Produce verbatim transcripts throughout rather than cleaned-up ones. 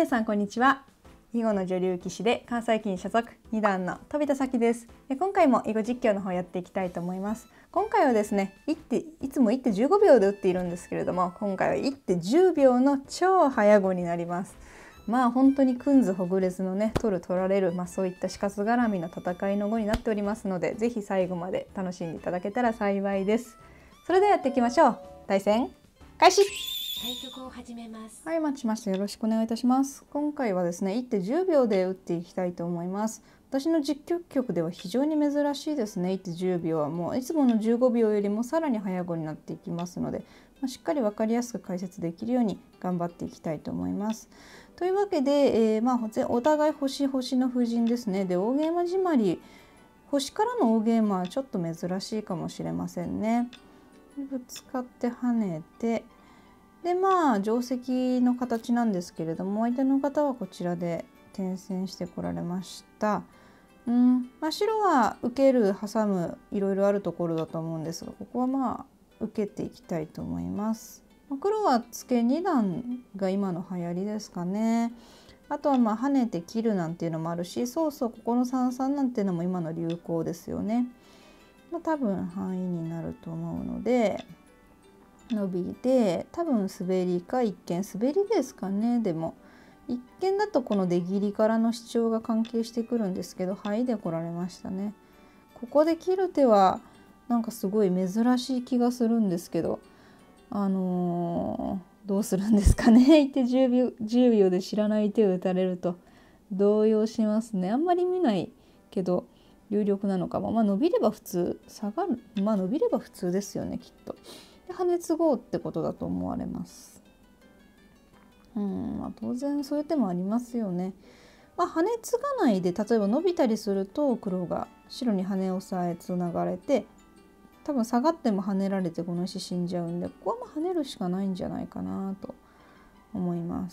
皆さんこんにちは。囲碁の女流棋士で関西棋院所属に段の飛田咲です。今回も囲碁実況の方やっていきたいと思います。今回はですね、一手いつもいってじゅうごびょうで打っているんですけれども、今回はいってじゅうびょうの超早碁になります。まあ本当にくんずほぐれずのね、取る取られる、まあ、そういった死活絡みの戦いの碁になっておりますので、ぜひ最後まで楽しんでいただけたら幸いです。それではやっていきましょう。対戦開始。 対局を始めます。 はい、待ちました。よろしくお願いいたします。今回はですね、いってじゅうびょうで打っていきたいと思います。私の実況局では非常に珍しいですね。いってじゅうびょうはもういつものじゅうごびょうよりもさらに早碁になっていきますので、まあ、しっかり分かりやすく解説できるように頑張っていきたいと思います。というわけで、えー、まあお互い星星の布陣ですね。で、大ゲイマ締まり、星からの大ゲイマはちょっと珍しいかもしれませんね。ぶつかって跳ねて、でまあ定石の形なんですけれども、相手の方はこちらで転戦してこられました。うんまあ、白は受ける挟むいろいろあるところだと思うんですが、ここはまあ受けていきたいと思います。黒はツケに段が今の流行りですかね。あとはまあ跳ねて切るなんていうのもあるし、そうそうここの三々なんていうのも今の流行ですよね。まあ、多分範囲になると思うので。伸びで多分滑りか一見滑りですかね。でも一見だとこの出切りからの主張が関係してくるんですけど、はいで来られましたね。ここで切る手はなんかすごい珍しい気がするんですけど、あのー、どうするんですかね。いってじゅうびょう、じゅうびょうで知らない手を打たれると動揺しますね。あんまり見ないけど有力なのかも。まあ伸びれば普通、下がるまあ伸びれば普通ですよねきっと。跳ね継ごうってことだと思われます。うんまあ、当然そういう手もありますよね。まあ、跳ね継がないで例えば伸びたりすると黒が白に跳ね押さえつながれて、多分下がっても跳ねられてこの石死んじゃうんで、ここはまあ跳ねるしかないんじゃないかなと思います。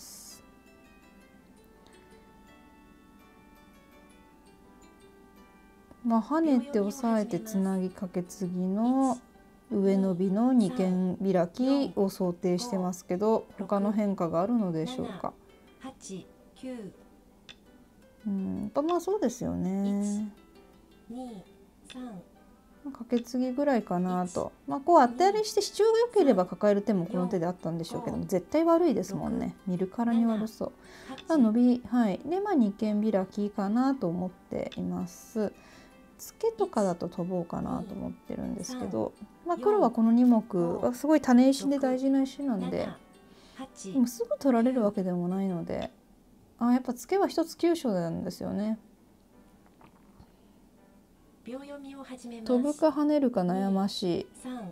まあ、跳ねて押さえてつなぎかけ継ぎの上伸びの二間開きを想定してますけど、他の変化があるのでしょうか。うんまあそうですよね。かけ継ぎぐらいかなと。まあこう当てありして支柱が良ければ抱える手もこの手であったんでしょうけども、絶対悪いですもんね。見るからに悪そう。まあ、伸びはいでまあ二間開きかなと思っています。ツケとかだと飛ぼうかなと思ってるんですけど、まあ、黒はこのにもくはすごい種石で大事な石なんで、でもすぐ取られるわけでもないので、あやっぱツケは一つ急所なんですよね。飛ぶか跳ねるか悩ましい。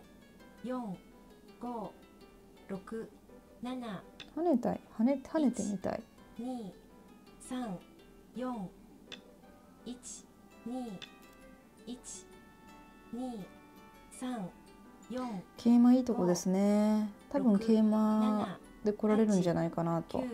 跳ねたい跳ね跳ねてみたい。桂馬いいとこですね。多分桂馬で来られるんじゃないかなと。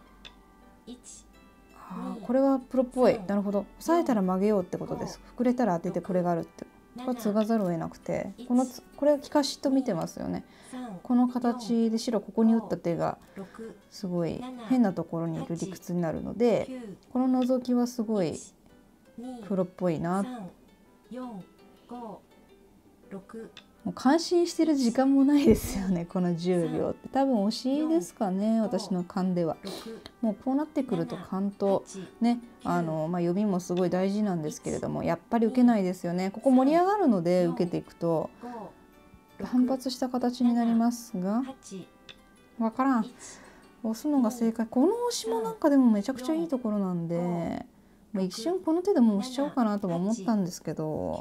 あこれはプロっぽい。なるほど。押さえたら曲げようってことです。膨れたら当ててこれがあるって。これ継がざるを得なくて、このこれは利かしと見てますよね。この形で白ここに打った手がすごい変なところにいる理屈になるので、この覗きはすごいプロっぽいな。もう感心してる時間もないですよね。このじゅうびょうって多分惜しいですかね、私の勘では。もうこうなってくると勘とね、あの、まあ、読みもすごい大事なんですけれども、やっぱり受けないですよね。ここ盛り上がるので受けていくと反発した形になりますが、分からん、押すのが正解。この押しもなんかでもめちゃくちゃいいところなんで、まあ、一瞬この手でもう押しちゃおうかなとも思ったんですけど、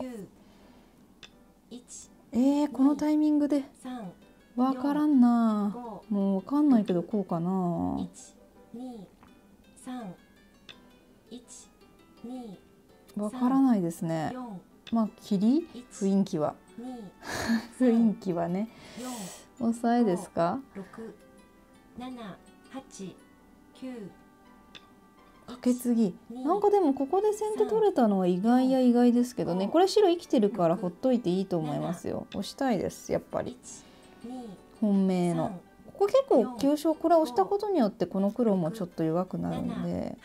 えー、このタイミングで分からんな。もう分かんないけどこうかな。分からないですね。まあ切り雰囲気は雰囲気はね。押さえですか。カケツギなんかでもここで先手取れたのは意外や意外ですけどね。これ白生きてるからほっといていいと思いますよ。押したいですやっぱり。本命のこ結構急所、これを押したことによってこの黒もちょっと弱くなるんで、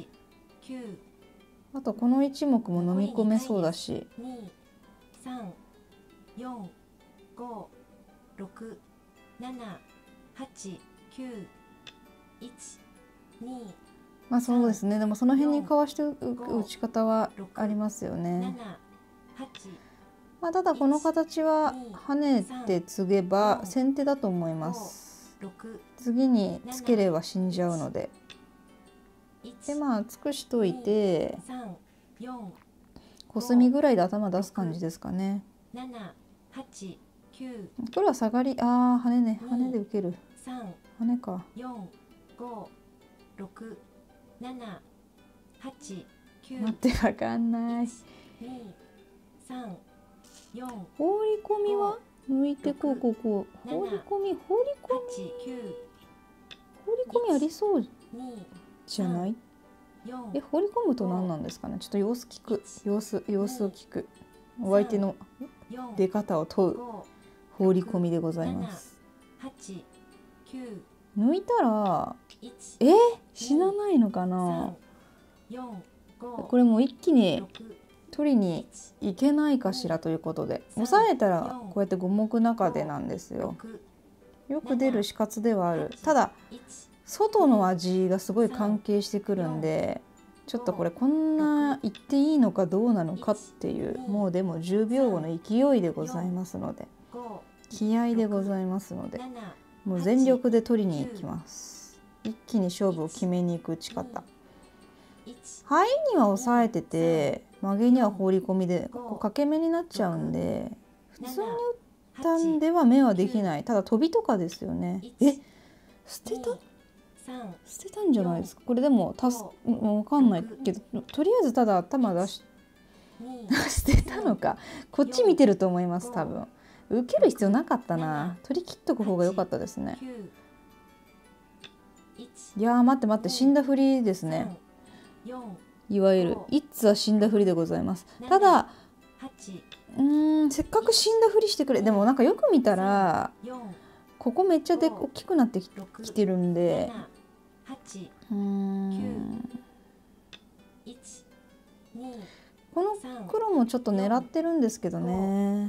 あとこの一目も飲み込めそうだし、 に、さん、よん、ご、ろく、なな、はち、きゅう、いち、に、 まあそうですね。でもその辺にかわして打ち方はありますよね。まあただこの形は跳ねて継げば先手だと思います。次につければ死んじゃうので。でまあ尽くしといて、コスミぐらいで頭出す感じですかね。これは下がり、ああ跳ねね、跳ねで受ける。跳ねか。待ってわかんない。放り込みは抜いてこうこうこう。放り込み放り込み放り込みありそうじゃない？え放り込むと何なんですかね。ちょっと様子聞く様子様子を聞く。お相手の出方を問う放り込みでございます。抜いたらえ死なないのかな。これもう一気に取りにいけないかしらということで、押さえたらこうやって五目中手なんですよ。よく出る死活ではある。ただ外の味がすごい関係してくるんで、ちょっとこれこんな言っていいのかどうなのかっていう、もうでもじゅうびょうごの勢いでございますので、気合でございますので、もう全力で取りに行きます。一気に勝負を決めに行く打ち方。範囲には抑えてて、曲げには放り込みでここ掛け目になっちゃうんで、普通に打ったんでは目はできない。ただ飛びとかですよね。え捨てた捨てたんじゃないですか。これでもたす分かんないけど、とりあえずただ頭出し捨てたのか、こっち見てると思います。多分受ける必要なかったな。取り切っとく方が良かったですね。いやー待って待って、死んだふりですね。いわゆる一通は死んだふりでございます。ただうーんせっかく死んだふりしてくれ、でもなんかよく見たらここめっちゃで大きくなってきてるんで、うーんこの黒もちょっと狙ってるんですけどね。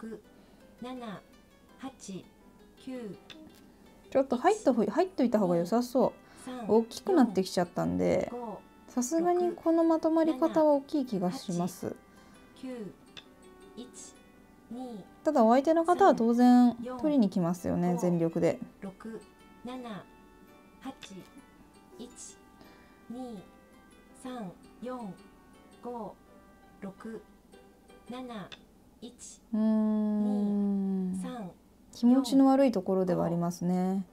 ちょっと入った方入っといた方が良さそう。大きくなってきちゃったんで、さすがにこのまとまり方は大きい気がします。ただお相手の方は当然取りに来ますよね、全力で。うーん気持ちの悪いところではありますね。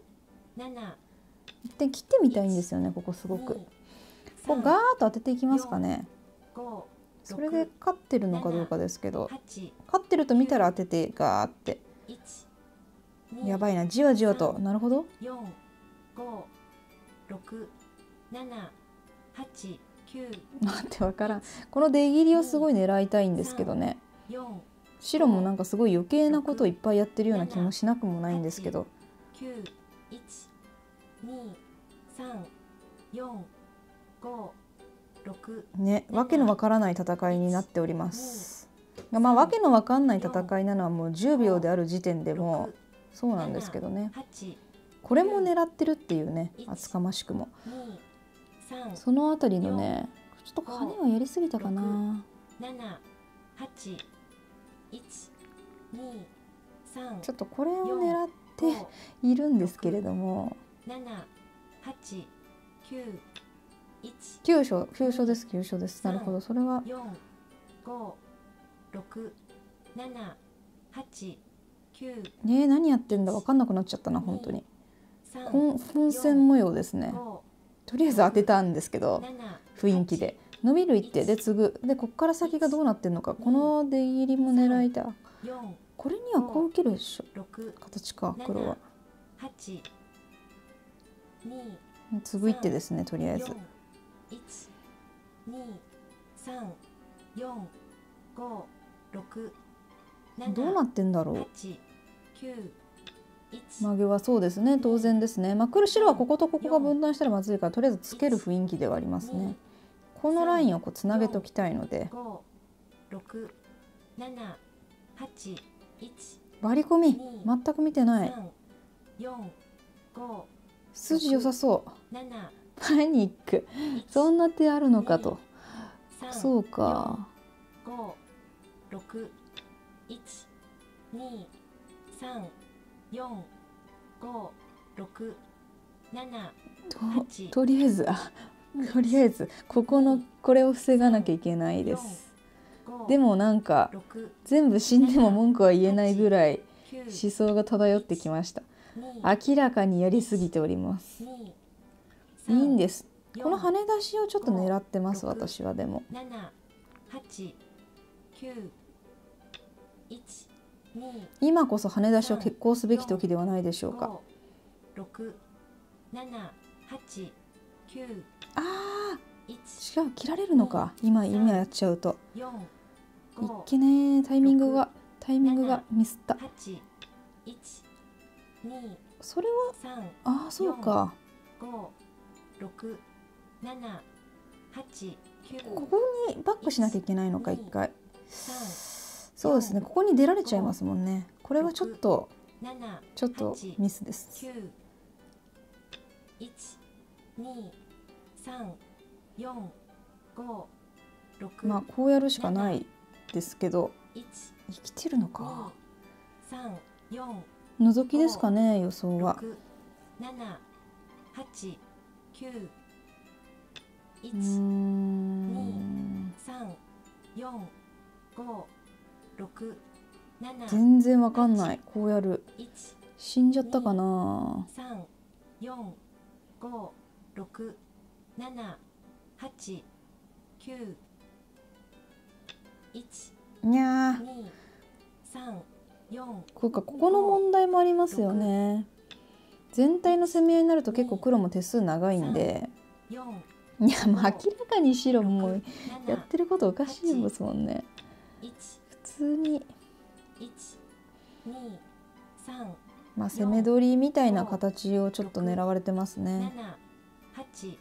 一点切ってみたいんですよね、ここすごく。こうガーッと当てていきますかね。それで勝ってるのかどうかですけど、勝ってると見たら当ててガーって。やばいな、じわじわと。なるほど。待ってわからん。この出切りをすごい狙いたいんですけどね。白もなんかすごい余計なことをいっぱいやってるような気もしなくもないんですけど。ね、わけのわからない戦いになっております。まあわけのわかんない戦いなのはもうじゅうびょうである時点でもそうなんですけどね。これも狙ってるっていうね、厚かましくも。そのあたりのね、ちょっと羽はやりすぎたかな。ちょっとこれを狙っているんですけれども、急所急所です急所です。なるほど、それはねえ何やってんだ分かんなくなっちゃったな本当に。混戦模様ですね。とりあえず当てたんですけど、雰囲気で伸びる一手で継ぐで、こっから先がどうなってんのか。この出切りも狙いた。これにはこう受けるでしょ、形か。黒は継ぐ一手ですね、とりあえず。どうなってんだろう。 マゲはそうですね、当然ですね。まあ、黒白はこことここが分断したらまずいから、とりあえずつける雰囲気ではありますね。このラインをこうつなげておきたいので。 ご、ろく、なな、はち、いち、 割り込み全く見てない。 さん、よん、ご、 筋良さそう。 なな、 パニック。そんな手あるのかと。そうか。 ご、ろく、いち、に、さん、よん、ご、ろく、なな、はち、 とりあえずあとりあえずここのこれを防がなきゃいけないです。でもなんか全部死んでも文句は言えないぐらい思想が漂ってきました。明らかにやりすぎております。いいんです。この跳ね出しをちょっと狙ってます、私は。でもなな、はち、きゅう、いち、に、 今こそ跳ね出しを決行すべき時ではないでしょうか。 ご、ろく、なな、はち、きゅう、 ああいち、 違う、切られるのか。今今やっちゃうとよん、 いっご、 けね、タイミングがタイミングがミスった。 はち、いち、に、 それはさん、 ああそうか。 ご、ろく、なな、はち、きゅう、 ここにバックしなきゃいけないのか、一回。 さん、 そうですね、ここに出られちゃいますもんね。これはちょっとなな、 ちょっとミスです。 きゅう、いち、に、さん、よん、ご、ろく、 まあこうやるしかないですけど、 いち、 生きてるのか。 に、さん、よん、 覗きですかね、予想は。 ろく、なな、はち、きゅう、いち、 うーんさん、よん、ご、ろく、なな、 全然わかんない。こうやる。 いち、 死んじゃったかな。 さん、よん、ご、ろく、なな、はち、きゅう、いち、 にゃー、 に、さん、よん、 こうか、ここの問題もありますよね。全体の攻め合いになると結構黒も手数長いんで、 よん、 いやもう明らかに白もろく、 やってることおかしいですもんね。 いち、 普通にいち、に、さん、 まあ攻め取りみたいな形をちょっと狙われてますね。 なな、はち、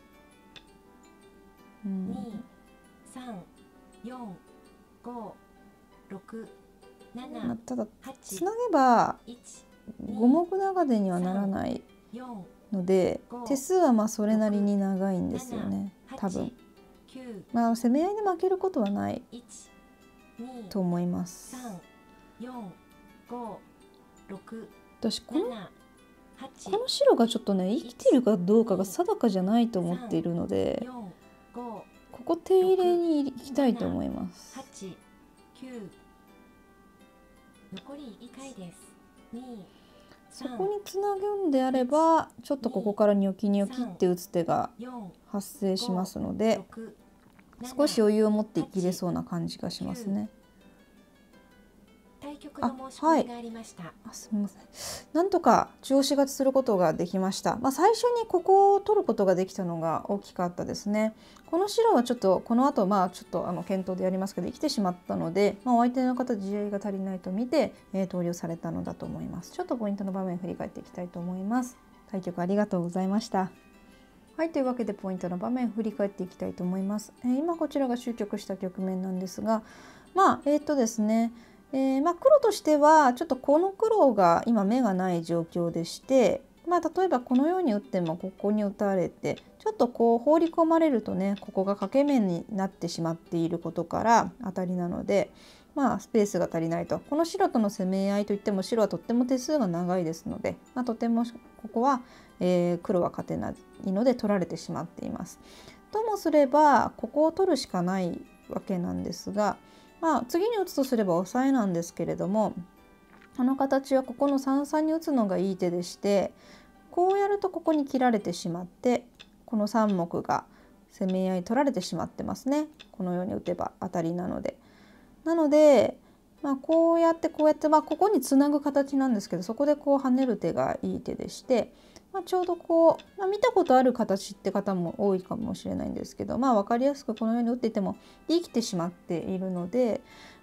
うんに、さん、よん、ご、ろく、なな、 まあ、ただはち、 つなげばいち、 五目長手にはならないよん、 ので、 ご手数はまあそれなりに長いんですよね、多分。 きゅう、 まあ攻め合いで負けることはないいち、に、 と思います。 さん、よん、ご、ろく、 私このなな、はち、 この白がちょっとね生きてるかどうかが定かじゃないと思っているので、 よん、ご、 ここ手入れに行きたいと思います。 はち、きゅう、残りいっかいです。に、 そこにつなぐんであればちょっとここからニョキニョキって打つ手がよん、 発生しますので、 ろく、 少し余裕を持って生きれそうな感じがしますね。 対局の申し込みがありました。 あ、すみません。なんとか中押し勝ちすることができました。まあ、最初にここを取ることができたのが大きかったですね。この白はちょっとこの後まあちょっとあの検討でやりますけど生きてしまったので、まあ、お相手の方地合いが足りないと見て、えー、投了されたのだと思います。ちょっとポイントの場面を振り返っていきたいと思います。対局ありがとうございました。はい、というわけでポイントの場面を振り返っていきたいと思います。えー、今こちらが終局した局面なんですが、まあえっとですね。えーまあ、黒としてはちょっとこの黒が今眼がない状況でして、まあ、例えばこのように打ってもここに打たれてちょっとこう放り込まれるとね、ここが欠け眼になってしまっていることから当たりなので、まあ、スペースが足りないと。この白との攻め合いといっても白はとっても手数が長いですので、まあ、とてもここは、えー、黒は勝てないので取られてしまっています。ともすればここを取るしかないわけなんですが、まあ、次に打つとすればオサエなんですけれども、この形はここの三々に打つのがいい手でして、こうやるとここに切られてしまってこのさん目が攻め合い取られてしまってますね。このように打てば当たりなので。なので、まあ、こうやってこうやって、まあ、ここにつなぐ形なんですけど、そこでこう跳ねる手がいい手でして、まあ、ちょうどこう、まあ、見たことある形って方も多いかもしれないんですけど、まあ、分かりやすくこのように打っていても生きてしまっているので、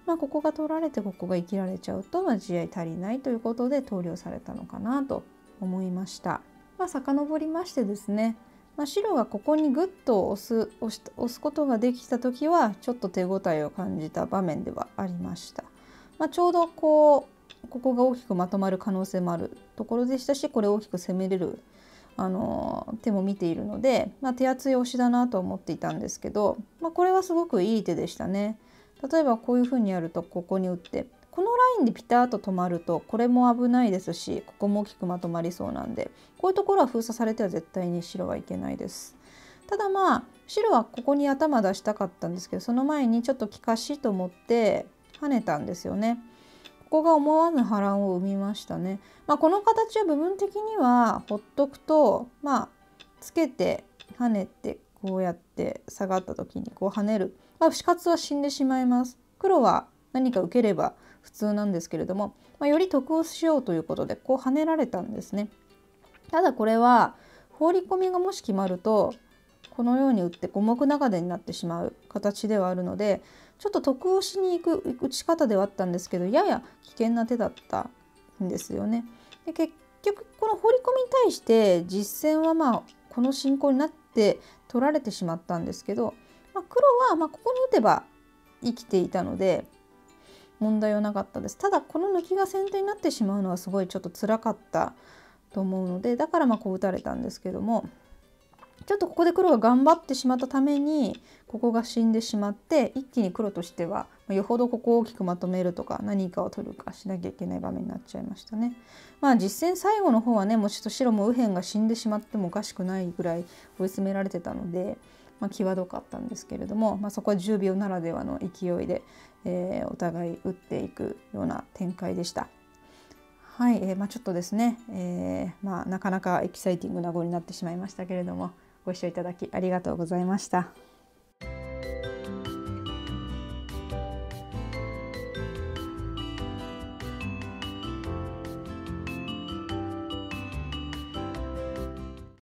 まあ、ここが取られてここが生きられちゃうと、まあ、地合い足りないということで投了されたのかなと思いました。まあ、遡りましてですね、まあ、白がここにグッと押す、押し、押すことができた時はちょっと手応えを感じた場面ではありました。まあ、ちょうどこうここが大きくまとまる可能性もあるところでしたし、これを大きく攻めれるあの手も見ているので、まあ、手厚い押しだなと思っていたんですけど、まあ、これはすごくいい手でしたね。例えばこういうふうにやるとここに打ってこのラインでピタッと止まるとこれも危ないですし、ここも大きくまとまりそうなんで、こういうところは封鎖されては絶対に白はいけないです。ただまあ白はここに頭出したかったんですけど、その前にちょっと利かしと思って跳ねたんですよね。ここが思わぬ波乱を生みましたね。まあ、この形は部分的にはほっとくと、まあつけて跳ねてこうやって下がった時にこう跳ねる、まあ、死活は死んでしまいます。黒は何か受ければ普通なんですけれども、まあ、より得をしようということでこう跳ねられたんですね。ただこれは放り込みがもし決まるとこのように打って五目長手になってしまう形ではあるので、ちょっと得をしに行く打ち方ではあったんですけど、やや危険な手だったんですよね。で結局この放り込みに対して実戦はまあこの進行になって取られてしまったんですけど、まあ、黒はまあここに打てば生きていたので問題はなかったです。ただこの抜きが先手になってしまうのはすごいちょっと辛かったと思うので、だからまあこう打たれたんですけども、ちょっとここで黒が頑張ってしまったためにここが死んでしまって、一気に黒としてはよほどここを大きくまとめるとか何かを取るかしなきゃいけない場面になっちゃいましたね。まあ実戦最後の方はね、もうちょっと白も右辺が死んでしまってもおかしくないぐらい追い詰められてたので、まあ、際どかったんですけれども、まあ、そこはじゅうびょうならではの勢いで、えー、お互い打っていくような展開でした。はい、えーまあ、ちょっとですね、えーまあ、なかなかエキサイティングな碁になってしまいましたけれども、ご視聴いただきありがとうございました。